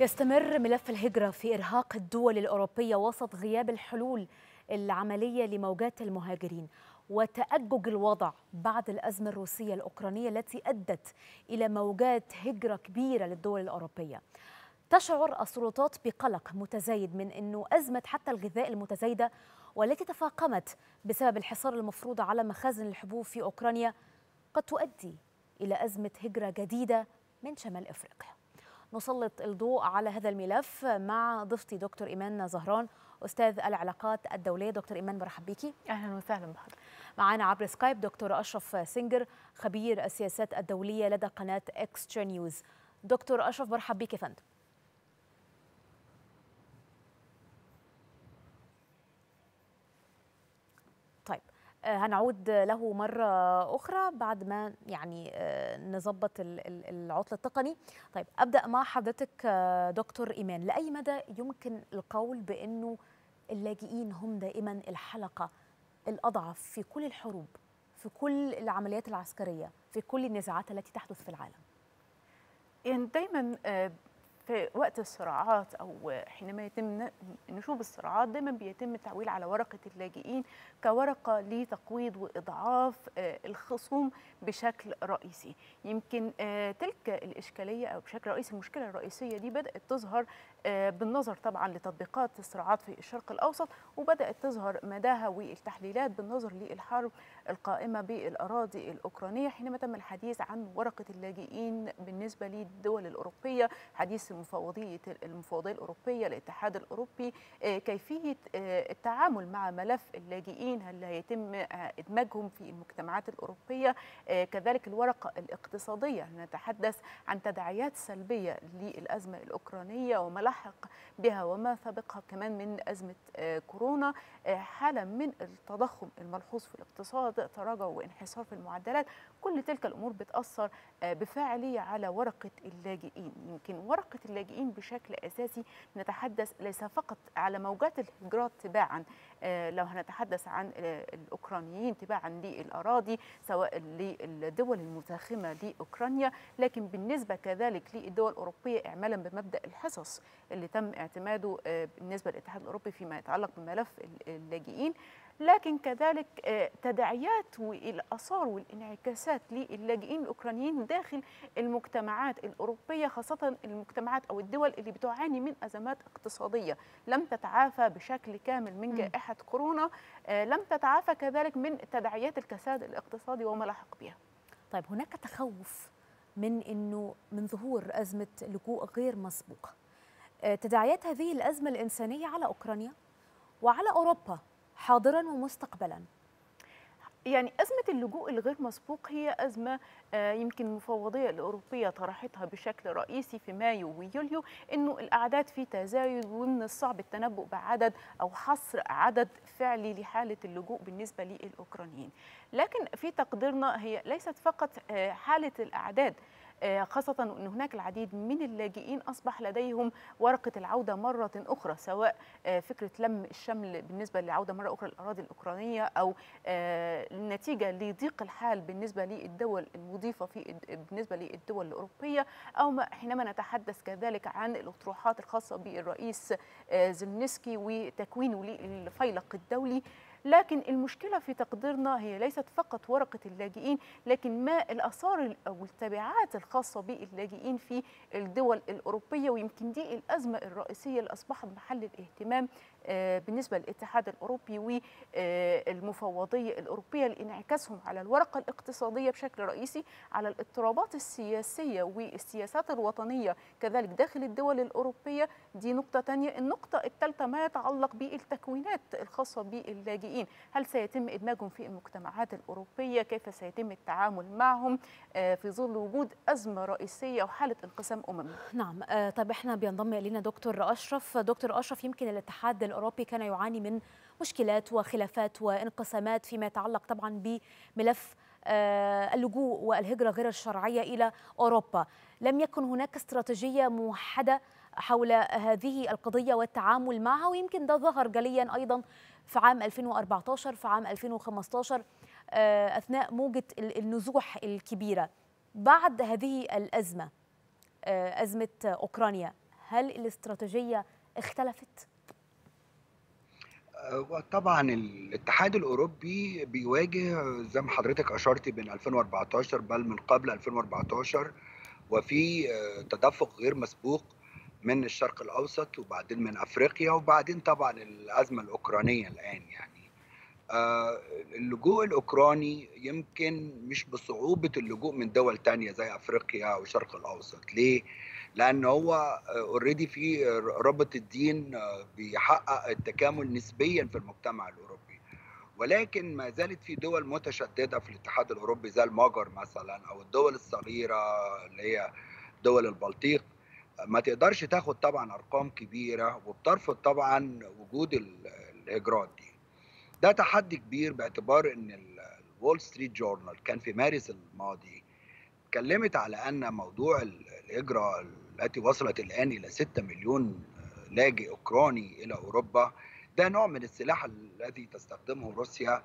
يستمر ملف الهجرة في إرهاق الدول الأوروبية وسط غياب الحلول العملية لموجات المهاجرين وتأجج الوضع بعد الأزمة الروسية الأوكرانية التي أدت إلى موجات هجرة كبيرة للدول الأوروبية. تشعر السلطات بقلق متزايد من أنه أزمة حتى الغذاء المتزايدة والتي تفاقمت بسبب الحصار المفروض على مخازن الحبوب في أوكرانيا قد تؤدي إلى أزمة هجرة جديدة من شمال أفريقيا. نسلط الضوء على هذا الملف مع ضيفتي دكتور إيمان زهران، أستاذ العلاقات الدولية. دكتور إيمان، مرحب بيكي. أهلا وسهلا بحضرتك. معانا عبر سكايب دكتور أشرف سنجر، خبير السياسات الدولية لدى قناة إكسترا نيوز. دكتور أشرف، مرحب بيك يا فندم. طيب، هنعود له مرة أخرى بعد ما نظبط العطل التقني. طيب، أبدأ مع حضرتك دكتور إيمان. لأي مدى يمكن القول بأنه اللاجئين هم دائما الحلقة الأضعف في كل الحروب، في كل العمليات العسكرية، في كل النزاعات التي تحدث في العالم؟ يعني دايما في وقت الصراعات أو حينما يتم نشوب الصراعات دايما بيتم التعويل على ورقة اللاجئين كورقة لتقويض وإضعاف الخصوم بشكل رئيسي. يمكن تلك الإشكالية أو بشكل رئيسي المشكلة الرئيسية دي بدأت تظهر بالنظر طبعا لتطبيقات الصراعات في الشرق الأوسط، وبدأت تظهر مداها والتحليلات بالنظر للحرب القائمة بالأراضي الأوكرانية حينما تم الحديث عن ورقة اللاجئين بالنسبة للدول الأوروبية، حديث المفوضية الأوروبية، الاتحاد الأوروبي، كيفية التعامل مع ملف اللاجئين، هل هيتم إدماجهم في المجتمعات الأوروبية، كذلك الورقة الاقتصادية، نتحدث عن تداعيات سلبية للأزمة الأوكرانية وما لحق بها وما سبقها كمان من أزمة كورونا، حالة من التضخم الملحوظ في الاقتصاد، تراجع وانحسار في المعدلات. كل تلك الأمور بتأثر بفاعلية على ورقة اللاجئين. يمكن ورقة اللاجئين بشكل أساسي نتحدث ليس فقط على موجات الهجرات تباعا، لو هنتحدث عن الأوكرانيين تباعا للأراضي سواء للدول المتاخمة لأوكرانيا، لكن بالنسبة كذلك للدول الأوروبية إعمالا بمبدأ الحصص اللي تم اعتماده بالنسبة للاتحاد الأوروبي فيما يتعلق بملف اللاجئين، لكن كذلك تداعيات والآثار والانعكاسات للاجئين الأوكرانيين داخل المجتمعات الأوروبية، خاصة المجتمعات أو الدول اللي بتعاني من أزمات اقتصادية لم تتعافى بشكل كامل من جائحة كورونا، لم تتعافى كذلك من تداعيات الكساد الاقتصادي وما لحق بها. طيب، هناك تخوف من ظهور أزمة لجوء غير مسبوقة. تداعيات هذه الأزمة الإنسانية على أوكرانيا وعلى أوروبا حاضرا ومستقبلا. يعني أزمة اللجوء الغير مسبوق هي أزمة يمكن المفوضية الأوروبية طرحتها بشكل رئيسي في مايو ويوليو، إنه الأعداد في تزايد ومن الصعب التنبؤ بعدد أو حصر عدد فعلي لحالة اللجوء بالنسبة للأوكرانيين. لكن في تقديرنا هي ليست فقط حالة الأعداد، خاصة أن هناك العديد من اللاجئين أصبح لديهم ورقة العودة مرة أخرى، سواء فكرة لم الشمل بالنسبة للعودة مرة أخرى للأراضي الأوكرانية، أو نتيجة لضيق الحال بالنسبة للدول المضيفة بالنسبة للدول الأوروبية، أو حينما نتحدث كذلك عن الأطروحات الخاصة بالرئيس زيلينسكي وتكوينه للفيلق الدولي. لكن المشكلة في تقديرنا هي ليست فقط ورقة اللاجئين، لكن ما الآثار أو التبعات الخاصة باللاجئين في الدول الأوروبية، ويمكن دي الأزمة الرئيسية اللي أصبحت محل الاهتمام بالنسبة للاتحاد الأوروبي والمفوضية الأوروبية لانعكاسهم على الورقة الاقتصادية بشكل رئيسي، على الاضطرابات السياسية والسياسات الوطنية كذلك داخل الدول الأوروبية. دي نقطة تانية. النقطة الثالثة ما يتعلق بالتكوينات الخاصة باللاجئين، هل سيتم إدماجهم في المجتمعات الأوروبية؟ كيف سيتم التعامل معهم في ظل وجود أزمة رئيسية وحالة انقسام أممي؟ نعم. طب احنا بينضم إلينا دكتور أشرف. دكتور أشرف، يمكن الاتحاد الأوروبي كان يعاني من مشكلات وخلافات وانقسامات فيما يتعلق طبعا بملف اللجوء والهجرة غير الشرعية إلى أوروبا. لم يكن هناك استراتيجية موحدة حول هذه القضية والتعامل معها، ويمكن ده ظهر جليا أيضا في عام 2014، في عام 2015 أثناء موجة النزوح الكبيرة. بعد هذه الأزمة، أزمة أوكرانيا، هل الاستراتيجية اختلفت؟ طبعا الاتحاد الأوروبي بيواجه زي ما حضرتك أشرت بين 2014 بل من قبل 2014، وفي تدفق غير مسبوق من الشرق الأوسط وبعدين من أفريقيا وبعدين طبعا الأزمة الأوكرانية الآن. يعني اللجوء الأوكراني يمكن مش بصعوبة اللجوء من دول تانية زي أفريقيا أو الشرق الأوسط. ليه؟ لأن هو اوريدي في رابط الدين بيحقق التكامل نسبيا في المجتمع الأوروبي، ولكن ما زالت في دول متشددة في الاتحاد الأوروبي زي المجر مثلا أو الدول الصغيرة اللي هي دول البلطيق، ما تقدرش تاخد طبعا أرقام كبيرة وبترفض طبعا وجود الهجرات دي. ده تحدي كبير باعتبار ان الول ستريت جورنال كان في مارس الماضي اتكلمت على ان موضوع الهجرة التي وصلت الان الى 6 مليون لاجئ اوكراني الى اوروبا ده نوع من السلاح الذي تستخدمه روسيا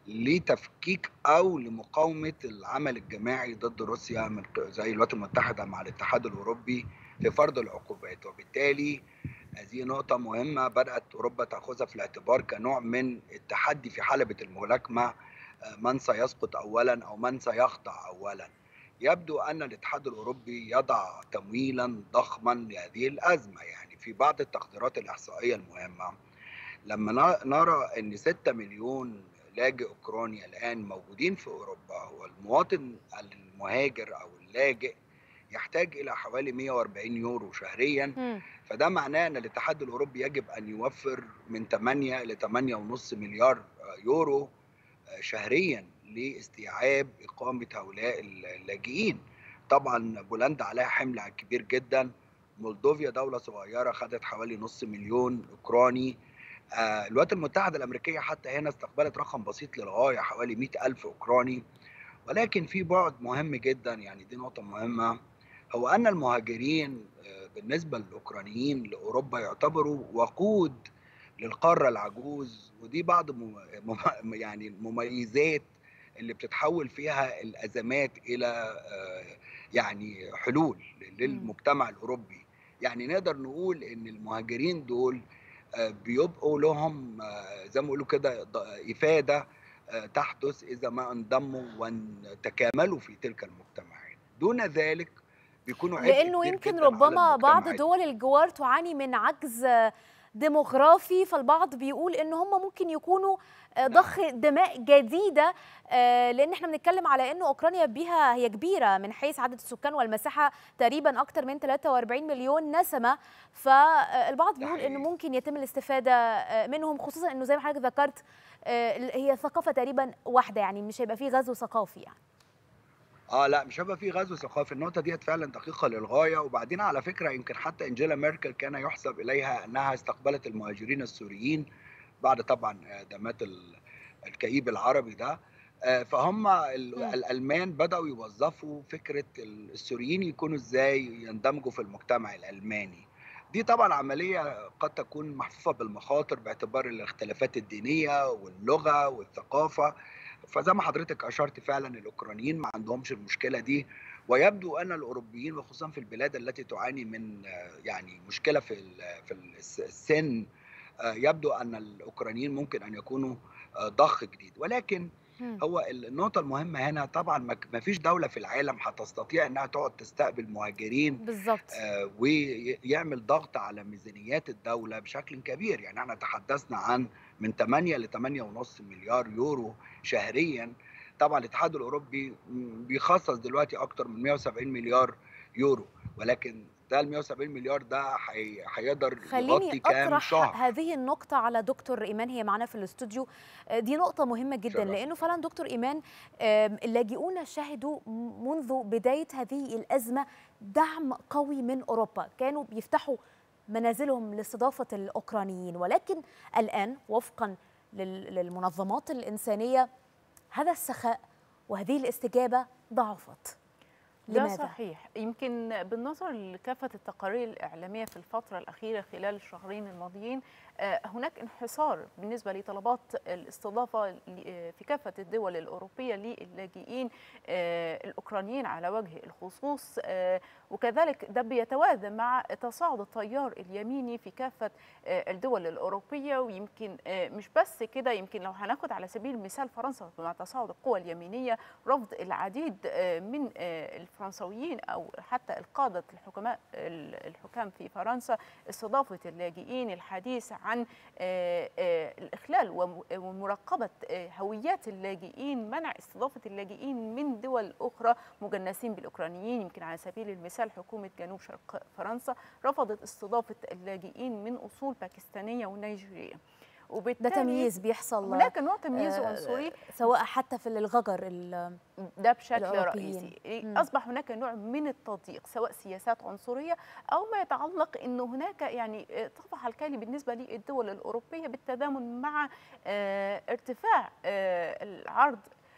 لتفكيك او لمقاومة العمل الجماعي ضد روسيا من زي الولايات المتحدة مع الاتحاد الاوروبي في فرض العقوبات. وبالتالي هذه نقطة مهمة بدأت أوروبا تأخذها في الاعتبار كنوع من التحدي في حلبة الملاكمة، من سيسقط أولا أو من سيخضع أولا. يبدو أن الاتحاد الأوروبي يضع تمويلا ضخما لهذه الأزمة. يعني في بعض التقديرات الإحصائية المهمة لما نرى أن 6 مليون لاجئ أوكراني الآن موجودين في أوروبا، والمواطن المهاجر أو اللاجئ يحتاج إلى حوالي 140 يورو شهريا، فده معناه أن الاتحاد الأوروبي يجب أن يوفر من 8 إلى 8.5 مليار يورو شهريا لاستيعاب إقامة هؤلاء اللاجئين. طبعا بولندا عليها حمل كبير جدا، مولدوفيا دولة صغيرة خدت حوالي نص مليون أوكراني، الولايات المتحدة الأمريكية حتى هنا استقبلت رقم بسيط للغاية حوالي 100,000 أوكراني. ولكن في بعد مهم جدا، يعني دي نقطة مهمة، هو أن المهاجرين بالنسبة للأوكرانيين لأوروبا يعتبروا وقود للقارة العجوز، ودي بعض يعني المميزات اللي بتتحول فيها الأزمات إلى يعني حلول للمجتمع الأوروبي. يعني نقدر نقول إن المهاجرين دول بيبقوا لهم زي ما بيقولوا كده إفادة تحدث إذا ما انضموا وتكاملوا في تلك المجتمعات. دون ذلك بيكونوا عبء لأنه كبير يمكن جدا على ربما بعض المجتمعات. دول الجوار تعاني من عجز ديموغرافي، فالبعض بيقول ان هم ممكن يكونوا ضخ دماء جديده، لان احنا بنتكلم على انه اوكرانيا بيها هي كبيره من حيث عدد السكان والمساحه، تقريبا اكثر من 43 مليون نسمه، فالبعض بيقول انه ممكن يتم الاستفاده منهم، خصوصا انه زي ما حضرتك ذكرت هي ثقافه تقريبا واحده، يعني مش هيبقى فيه غزو ثقافي يعني. لا مش هيبقى في غزو ثقافي، النقطة ديت فعلا دقيقة للغاية. وبعدين على فكرة يمكن حتى انجيلا ميركل كان يحسب إليها أنها استقبلت المهاجرين السوريين بعد طبعا دمات الكئيب العربي ده. فهم الألمان بدأوا يوظفوا فكرة السوريين يكونوا إزاي يندمجوا في المجتمع الألماني. دي طبعا عملية قد تكون محفوفة بالمخاطر باعتبار الاختلافات الدينية واللغة والثقافة. فزي ما حضرتك اشرت فعلا الاوكرانيين ما عندهمش المشكله دي، ويبدو ان الاوروبيين وخصوصا في البلاد التي تعاني من يعني مشكله في السن، يبدو ان الاوكرانيين ممكن ان يكونوا ضخ جديد. ولكن هو النقطة المهمة هنا طبعا ما فيش دولة في العالم هتستطيع انها تقعد تستقبل مهاجرين بالظبط، ويعمل ضغط على ميزانيات الدولة بشكل كبير. يعني احنا تحدثنا عن من 8 ل 8.5 مليار يورو شهريا. طبعا الاتحاد الاوروبي بيخصص دلوقتي اكتر من 170 مليار يورو، ولكن ده ال 170 مليار ده هيقدر يغطي كام أطرح شهر. هذه النقطة على دكتور إيمان، هي معنا في الاستوديو. دي نقطة مهمة جدا، لأنه فعلا دكتور إيمان اللاجئون شهدوا منذ بداية هذه الأزمة دعم قوي من أوروبا، كانوا بيفتحوا منازلهم لاستضافة الأوكرانيين، ولكن الآن وفقا للمنظمات الإنسانية هذا السخاء وهذه الاستجابة ضعفت. ده صحيح. يمكن بالنظر لكافة التقارير الإعلامية في الفترة الأخيرة خلال الشهرين الماضيين، هناك انحصار بالنسبة لطلبات الاستضافة في كافة الدول الأوروبية للاجئين الأوكرانيين على وجه الخصوص، وكذلك ده بيتوازن مع تصاعد التيار اليميني في كافة الدول الأوروبية. ويمكن مش بس كده، يمكن لو هناخد على سبيل المثال فرنسا مع تصاعد القوى اليمينية، رفض العديد من الفرنسويين أو حتى القادة الحكام في فرنسا استضافة اللاجئين، الحديث عن الإخلال ومراقبة هويات اللاجئين، منع استضافة اللاجئين من دول أخرى مجنسين بالأوكرانيين. يمكن على سبيل المثال حكومة جنوب شرق فرنسا رفضت استضافة اللاجئين من أصول باكستانية ونيجيرية. ده تمييز بيحصل، هناك نوع تمييز عنصري سواء حتى في الغجر ده بشكل الأوروبيين. رئيسي. أصبح هناك نوع من التضييق، سواء سياسات عنصرية أو ما يتعلق أنه هناك يعني طفح الكالي بالنسبة للدول الأوروبية بالتضامن مع ارتفاع العرض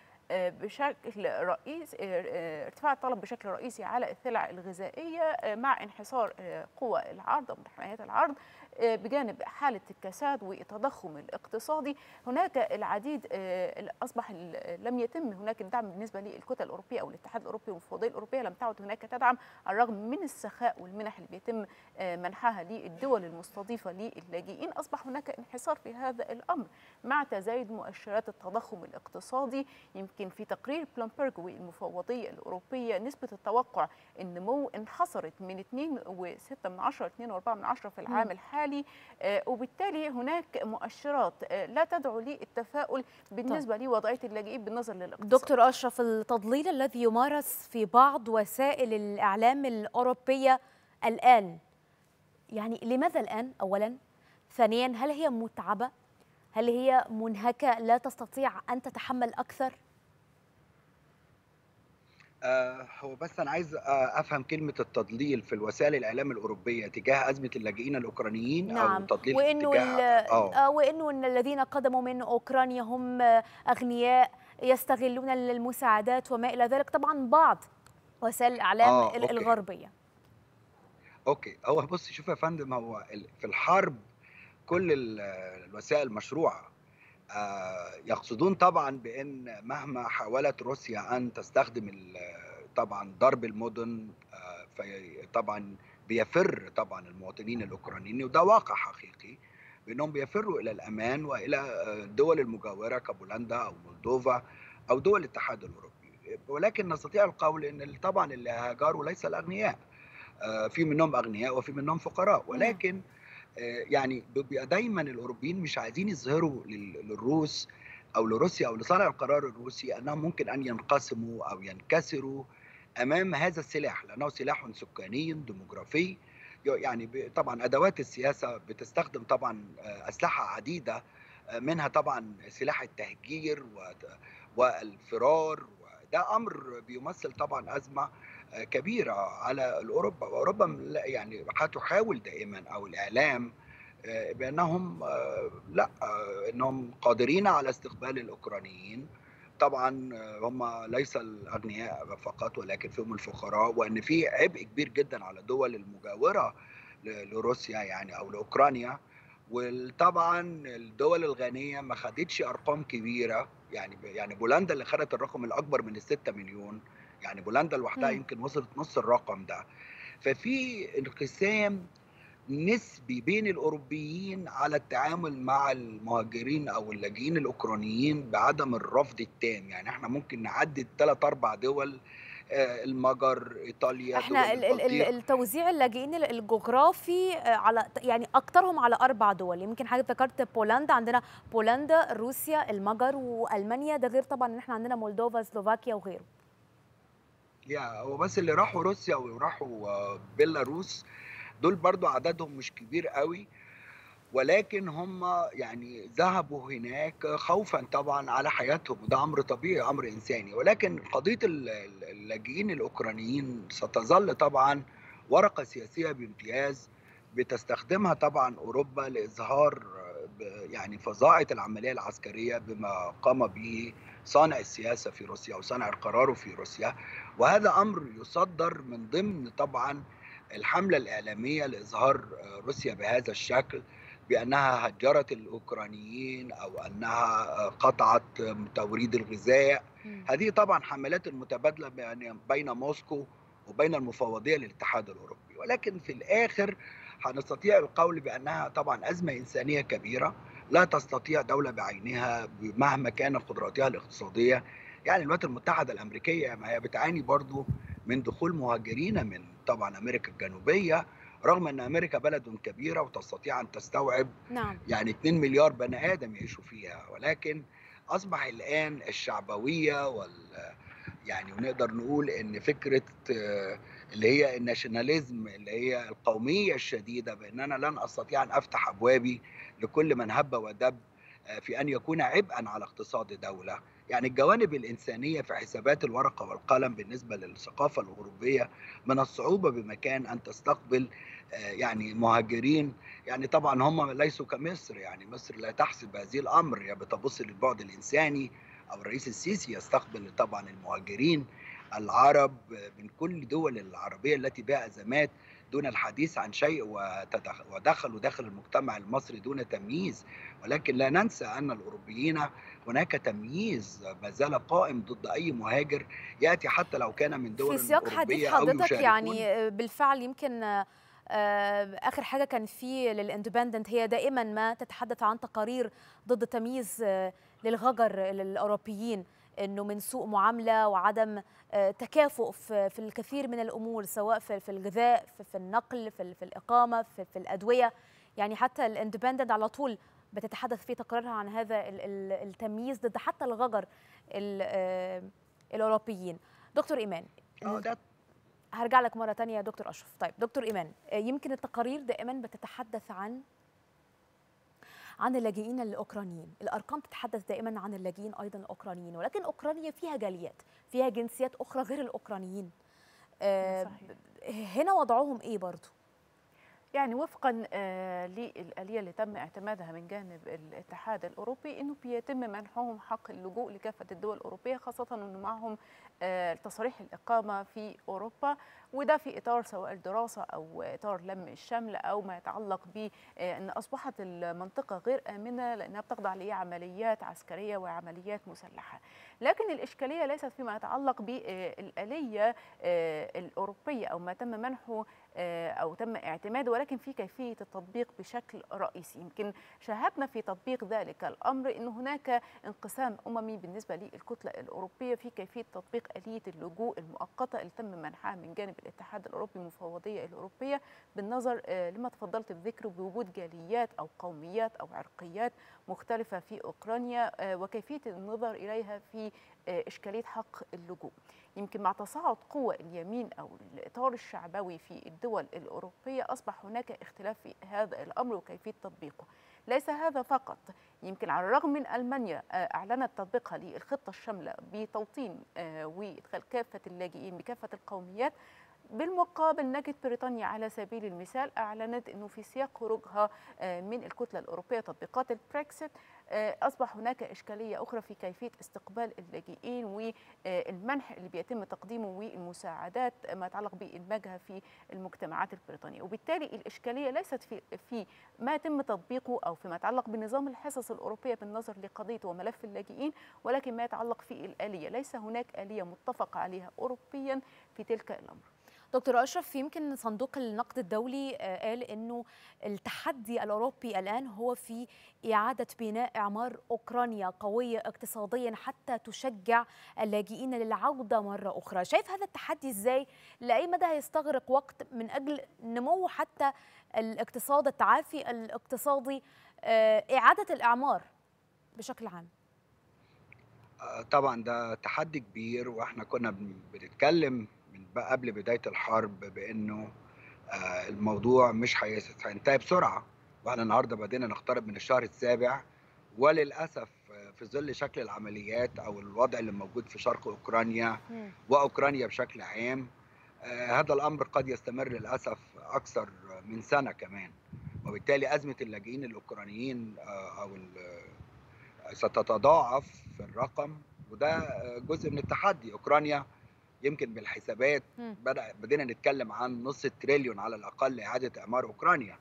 بشكل رئيسي، ارتفاع الطلب بشكل رئيسي على السلع الغذائية مع انحصار قوى العرض أو محتويات العرض، بجانب حالة الكساد والتضخم الاقتصادي. هناك العديد أصبح لم يتم هناك الدعم بالنسبة للكتل الأوروبية أو الاتحاد الأوروبي والمفوضية الأوروبية، لم تعد هناك تدعم الرغم من السخاء والمنح اللي بيتم منحها للدول المستضيفة للاجئين. أصبح هناك انحصار في هذا الأمر مع تزايد مؤشرات التضخم الاقتصادي. يمكن في تقرير بلومبرج والمفوضية الأوروبية نسبة التوقع النمو انحصرت من 2.6 2.4 في العام الحالي، وبالتالي هناك مؤشرات لا تدعو للتفاؤل بالنسبة لوضعية اللاجئين بالنظر للاقتصاد. دكتور أشرف، التضليل الذي يمارس في بعض وسائل الإعلام الأوروبية الآن، يعني لماذا الآن أولا؟ ثانيا، هل هي متعبة؟ هل هي منهكة لا تستطيع أن تتحمل أكثر؟ هو بس أنا عايز أفهم كلمة التضليل في الوسائل الإعلام الأوروبية تجاه أزمة اللاجئين الأوكرانيين، أو نعم، تضليل وإنه الذين قدموا من أوكرانيا هم أغنياء يستغلون المساعدات وما إلى ذلك، طبعا بعض وسائل الإعلام الغربية. أوكي، هو بص شوف يا فندم، هو في الحرب كل الوسائل مشروعة. يقصدون طبعا بأن مهما حاولت روسيا أن تستخدم طبعا ضرب المدن، طبعا بيفر طبعا المواطنين الأوكرانيين، وده واقع حقيقي بأنهم بيفروا إلى الأمان وإلى الدول المجاورة كبولندا أو مولدوفا أو دول الاتحاد الأوروبي. ولكن نستطيع القول أن طبعا اللي هاجروا ليس الأغنياء، في منهم أغنياء وفي منهم فقراء، ولكن يعني بيبقى دايما الأوروبيين مش عايزين يظهروا للروس أو لروسيا أو لصانع القرار الروسي أنهم ممكن أن ينقسموا أو ينكسروا أمام هذا السلاح، لأنه سلاح سكاني ديموغرافي. يعني طبعا أدوات السياسة بتستخدم طبعا أسلحة عديدة، منها طبعا سلاح التهجير والفرار، وده أمر بيمثل طبعا أزمة كبيرة على أوروبا. وأوروبا يعني هتحاول دائما أو الإعلام بأنهم لا، أنهم قادرين على استقبال الأوكرانيين. طبعا هم ليس الأغنياء فقط ولكن فيهم الفقراء، وأن في عبء كبير جدا على الدول المجاورة لروسيا يعني أو لأوكرانيا. وطبعا الدول الغنية ما خدتش أرقام كبيرة، يعني بولندا اللي خدت الرقم الأكبر من 6 مليون، يعني بولندا لوحدها يمكن وصلت نص الرقم ده. ففي انقسام نسبي بين الأوروبيين على التعامل مع المهاجرين أو اللاجئين الأوكرانيين بعدم الرفض التام. يعني احنا ممكن نعدد 3-4 دول، المجر، إيطاليا، احنا التوزيع اللاجئين الجغرافي على يعني أكثرهم على 4 دول. يمكن حضرتك ذكرت بولندا، عندنا بولندا، روسيا، المجر وألمانيا، ده غير طبعا ان احنا عندنا مولدوفا، سلوفاكيا وغيره. هو بس اللي راحوا روسيا وراحوا بيلاروس دول برضو عددهم مش كبير قوي، ولكن هم يعني ذهبوا هناك خوفا طبعا على حياتهم، وده امر طبيعي، امر انساني. ولكن قضيه اللاجئين الاوكرانيين ستظل طبعا ورقه سياسيه بامتياز بتستخدمها طبعا اوروبا لاظهار يعني فظاعه العمليه العسكريه بما قام به صانع السياسه في روسيا وصانع القرار في روسيا. وهذا امر يصدر من ضمن طبعا الحمله الاعلاميه لاظهار روسيا بهذا الشكل، بأنها هجرت الأوكرانيين أو أنها قطعت توريد الغذاء. هذه طبعا حملات المتبادلة بين موسكو وبين المفوضية للاتحاد الأوروبي، ولكن في الآخر هنستطيع القول بأنها طبعا أزمة إنسانية كبيرة لا تستطيع دولة بعينها مهما كانت قدراتها الاقتصادية. يعني الولايات المتحدة الأمريكية ما هي بتعاني برضو من دخول مهاجرين من طبعا أمريكا الجنوبية، رغم أن أمريكا بلد كبيرة وتستطيع أن تستوعب نعم. يعني 2 مليار بني آدم يعيشوا فيها، ولكن أصبح الآن الشعبوية يعني ونقدر نقول ان فكره اللي هي الناشوناليزم، اللي هي القوميه الشديده، بان انا لن استطيع ان افتح ابوابي لكل من هب ودب في ان يكون عبئا على اقتصاد دوله. يعني الجوانب الانسانيه في حسابات الورقه والقلم بالنسبه للثقافه الاوروبيه من الصعوبه بمكان ان تستقبل يعني مهاجرين. يعني طبعا هم ليسوا كمصر، يعني مصر لا تحسب هذه الامر، هي بتبص للبعد الانساني، او الرئيس السيسي يستقبل طبعا المهاجرين العرب من كل دول العربيه التي بها ازمات دون الحديث عن شيء، ودخلوا داخل المجتمع المصري دون تمييز. ولكن لا ننسى ان الاوروبيين هناك تمييز ما زال قائم ضد اي مهاجر ياتي حتى لو كان من في دول سياق حديث اوروبيه او حضرتك يشاركون. يعني بالفعل يمكن آخر حاجة كان في للإندبندنت هي دائما ما تتحدث عن تقارير ضد تمييز للغجر للأوروبيين، أنه من سوء معاملة وعدم تكافؤ في الكثير من الأمور، سواء في الغذاء، في النقل، في الإقامة، في الأدوية. يعني حتى الإندبندنت على طول بتتحدث في تقريرها عن هذا التمييز ضد حتى الغجر الأوروبيين. دكتور إيمان، هرجع لك مرة تانية يا دكتور أشرف. طيب دكتور إيمان، يمكن التقارير دائما بتتحدث عن اللاجئين الأوكرانيين، الأرقام تتحدث دائما عن اللاجئين أيضا الأوكرانيين، ولكن أوكرانيا فيها جاليات، فيها جنسيات أخرى غير الأوكرانيين. هنا وضعهم إيه برضو؟ يعني وفقا للآلية اللي تم اعتمادها من جانب الاتحاد الأوروبي، أنه بيتم منحهم حق اللجوء لكافة الدول الأوروبية، خاصة أنه معهم تصريح الإقامة في أوروبا، وده في إطار سواء الدراسة أو إطار لم الشمل أو ما يتعلق بأن أصبحت المنطقة غير آمنة لأنها بتخضع لعمليات عسكرية وعمليات مسلحة. لكن الإشكالية ليست فيما يتعلق بالآلية الأوروبية أو ما تم منحه أو تم اعتماده، ولكن في كيفية التطبيق بشكل رئيسي. يمكن شاهدنا في تطبيق ذلك الأمر أن هناك انقسام أممي بالنسبة للكتلة الأوروبية في كيفية تطبيق آلية اللجوء المؤقتة اللي تم منحها من جانب الاتحاد الأوروبي المفوضية الأوروبية، بالنظر لما تفضلت بذكره بوجود جاليات أو قوميات أو عرقيات مختلفة في أوكرانيا وكيفية النظر إليها في إشكالية حق اللجوء. يمكن مع تصاعد قوى اليمين أو الإطار الشعبوي في الدول الأوروبية أصبح هناك اختلاف في هذا الأمر وكيفية تطبيقه. ليس هذا فقط، يمكن على الرغم من ألمانيا أعلنت تطبيقها للخطة الشاملة بتوطين وإدخال كافة اللاجئين بكافة القوميات، بالمقابل نجد بريطانيا على سبيل المثال أعلنت أنه في سياق خروجها من الكتلة الأوروبية تطبيقات البريكسيت أصبح هناك إشكالية أخرى في كيفية استقبال اللاجئين والمنح اللي بيتم تقديمه والمساعدات ما يتعلق بإدماجها في المجتمعات البريطانية. وبالتالي الإشكالية ليست في ما يتم تطبيقه أو فيما يتعلق بنظام الحصص الأوروبية بالنظر لقضية وملف اللاجئين، ولكن ما يتعلق في الآلية. ليس هناك آلية متفق عليها أوروبيا في تلك الأمر. دكتور أشرف، يمكن صندوق النقد الدولي قال أنه التحدي الأوروبي الآن هو في إعادة بناء إعمار أوكرانيا قوية اقتصاديا حتى تشجع اللاجئين للعودة مرة أخرى. شايف هذا التحدي إزاي؟ لأي مدى هيستغرق وقت من أجل نمو حتى الاقتصاد، التعافي الاقتصادي، إعادة الإعمار بشكل عام؟ طبعا ده تحدي كبير، واحنا كنا بنتكلم من قبل بداية الحرب بأنه الموضوع مش هينتهي بسرعة، واحنا النهاردة بدينا نقترب من الشهر السابع، وللأسف في ظل شكل العمليات أو الوضع اللي موجود في شرق أوكرانيا وأوكرانيا بشكل عام، هذا الأمر قد يستمر للأسف أكثر من سنة كمان. وبالتالي أزمة اللاجئين الأوكرانيين ستتضاعف في الرقم، وده جزء من التحدي. أوكرانيا يمكن بالحسابات بدينا نتكلم عن نص التريليون على الأقل إعادة إعمار أوكرانيا.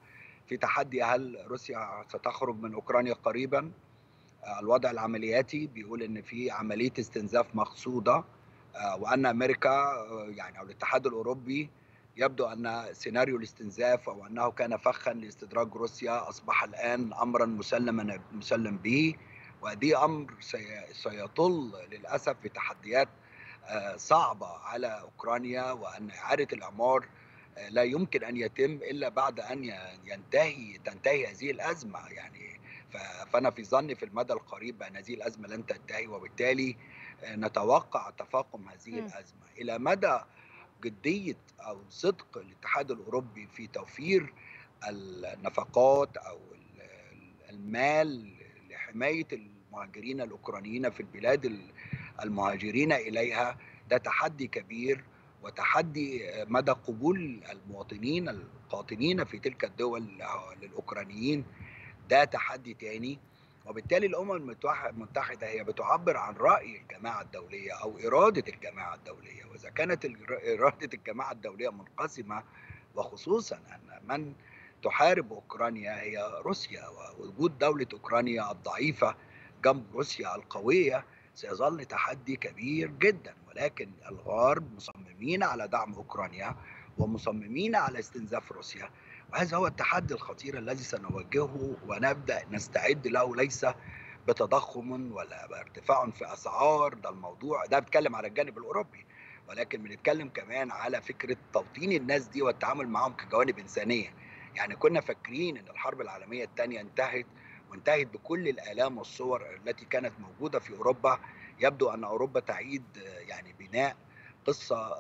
في تحدي هل روسيا ستخرج من أوكرانيا قريبا. الوضع العملياتي بيقول ان في عمليه استنزاف مقصوده، وان امريكا يعني او الاتحاد الاوروبي يبدو ان سيناريو الاستنزاف او انه كان فخا لاستدراج روسيا اصبح الان امرا مسلم به، ودي امر سيطل للاسف في تحديات صعبه على اوكرانيا، وان اعاده الاعمار لا يمكن ان يتم الا بعد ان تنتهي هذه الازمه. يعني فانا في ظني في المدى القريب بان هذه الازمه لن تنتهي، وبالتالي نتوقع تفاقم هذه الازمه. الى مدى جديه او صدق الاتحاد الاوروبي في توفير النفقات او المال لحمايه المهاجرين الاوكرانيين في البلاد المهاجرين اليها، ده تحدي كبير، وتحدي مدى قبول المواطنين القاطنين في تلك الدول للاوكرانيين، ده تحدي تاني. وبالتالي الامم المتحده هي بتعبر عن راي الجماعه الدوليه او اراده الجماعه الدوليه، واذا كانت اراده الجماعه الدوليه منقسمه، وخصوصا ان من تحارب اوكرانيا هي روسيا، ووجود دوله اوكرانيا الضعيفه جنب روسيا القويه سيظل تحدي كبير جدا. ولكن الغرب مصممين على دعم اوكرانيا ومصممين على استنزاف روسيا، وهذا هو التحدي الخطير الذي سنواجهه ونبدأ نستعد له، ليس بتضخم ولا بارتفاع في أسعار. ده الموضوع ده بيتكلم على الجانب الأوروبي، ولكن بنتكلم كمان على فكرة توطين الناس دي والتعامل معهم كجوانب إنسانية. يعني كنا فاكرين أن الحرب العالمية الثانية وانتهت بكل الآلام والصور التي كانت موجودة في أوروبا. يبدو أن أوروبا تعيد يعني بناء قصة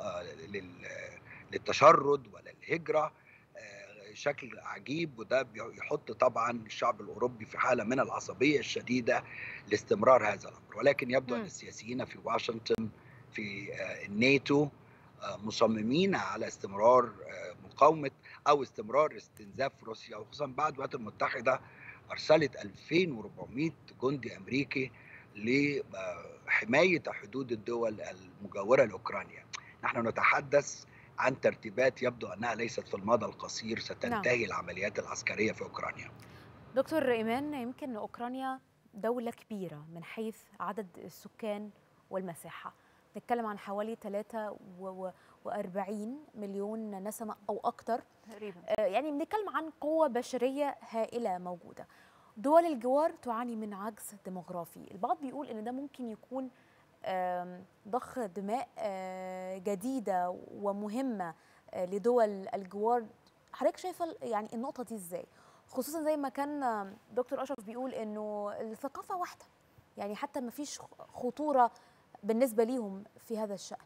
للتشرد وللهجرة شكل عجيب، وده يحط طبعا الشعب الأوروبي في حالة من العصبية الشديدة لاستمرار هذا الأمر. ولكن يبدو أن السياسيين في واشنطن في الناتو مصممين على استمرار مقاومة أو استمرار استنزاف روسيا، وخصوصا بعد الولايات المتحدة أرسلت 2400 جندي أمريكي لحماية حدود الدول المجاورة لأوكرانيا. نحن نتحدث عن ترتيبات يبدو أنها ليست في المدى القصير ستنتهي العمليات العسكرية في أوكرانيا. دكتور إيمان، يمكن أوكرانيا دولة كبيرة من حيث عدد السكان والمساحة، نتكلم عن حوالي 43 مليون نسمة أو أكثر تقريبا. يعني بنتكلم عن قوة بشرية هائلة موجودة. دول الجوار تعاني من عجز ديموغرافي، البعض بيقول إن ده ممكن يكون ضخ دماء جديدة ومهمة لدول الجوار. حضرتك شايفة يعني النقطة دي إزاي؟ خصوصا زي ما كان دكتور أشرف بيقول إنه الثقافة واحدة، يعني حتى ما فيش خطورة بالنسبة ليهم في هذا الشأن.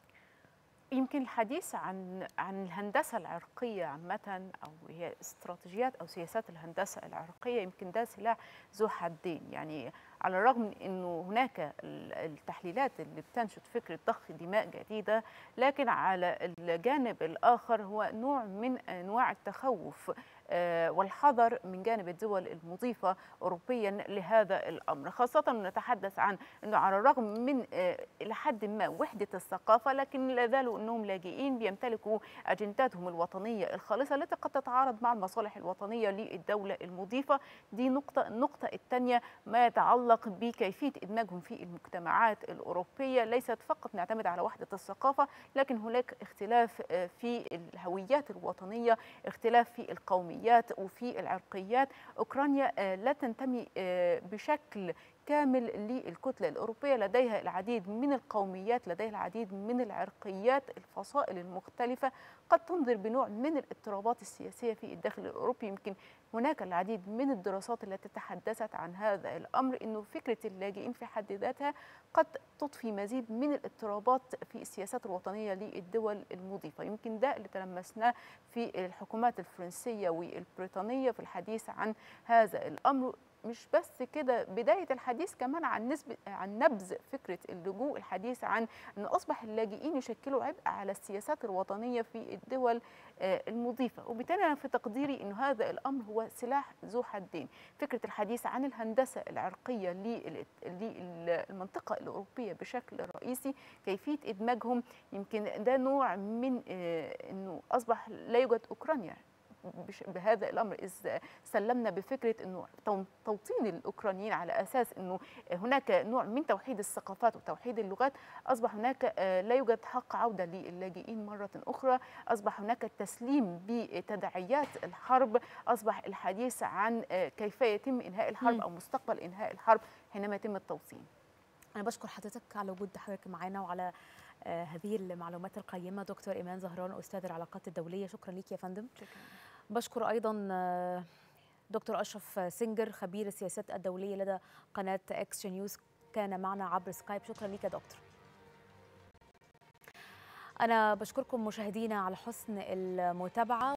يمكن الحديث عن الهندسة العرقية عامة، أو هي استراتيجيات أو سياسات الهندسة العرقية، يمكن ده سلاح ذو حدين. يعني على الرغم من أنه هناك التحليلات اللي بتنشد فكرة ضخ دماء جديدة، لكن على الجانب الآخر هو نوع من أنواع التخوف والحذر من جانب الدول المضيفة أوروبيا لهذا الأمر، خاصة نتحدث عن أنه على الرغم من إلى حد ما وحدة الثقافة، لكن لا زالوا أنهم لاجئين بيمتلكوا أجنداتهم الوطنية الخالصة التي قد تتعارض مع المصالح الوطنية للدولة المضيفة. دي نقطة. النقطة الثانية ما يتعلق بكيفية إدماجهم في المجتمعات الأوروبية، ليست فقط نعتمد على وحدة الثقافة، لكن هناك اختلاف في الهويات الوطنية، اختلاف في القوميات وفي العرقيات. أوكرانيا لا تنتمي بشكل كامل للكتلة الأوروبية، لديها العديد من القوميات، لديها العديد من العرقيات، الفصائل المختلفة قد تنذر بنوع من الاضطرابات السياسية في الداخل الأوروبي. يمكن هناك العديد من الدراسات التي تحدثت عن هذا الأمر، أنه فكرة اللاجئين في حد ذاتها قد تضفي مزيد من الاضطرابات في السياسات الوطنية للدول المضيفة. يمكن ده اللي تلمسناه في الحكومات الفرنسية والبريطانية في الحديث عن هذا الأمر. مش بس كده، بداية الحديث كمان عن نبذ فكرة اللجوء، الحديث عن أن أصبح اللاجئين يشكلوا عبء على السياسات الوطنية في الدول المضيفة. وبالتالي أنا في تقديري أن هذا الأمر هو سلاح ذو حدين. فكرة الحديث عن الهندسة العرقية للمنطقة الأوروبية بشكل رئيسي، كيفية إدماجهم، يمكن ده نوع من أنه أصبح لا يوجد أوكرانيا بهذا الامر، اذ سلمنا بفكره انه توطين الاوكرانيين على اساس انه هناك نوع من توحيد الثقافات وتوحيد اللغات، اصبح هناك لا يوجد حق عوده للاجئين مره اخرى، اصبح هناك التسليم بتداعيات الحرب، اصبح الحديث عن كيف يتم انهاء الحرب او مستقبل انهاء الحرب حينما يتم التوطين. أنا بشكر حضرتك على وجود حضرتك معانا وعلى هذه المعلومات القيمة. دكتور إيمان زهران، أستاذ العلاقات الدولية، شكرا ليك يا فندم. شكرا. بشكر أيضا دكتور أشرف سنجر، خبير السياسات الدولية لدى قناة اكسترا نيوز، كان معنا عبر سكايب. شكرا ليك يا دكتور. أنا بشكركم مشاهدينا على حسن المتابعة.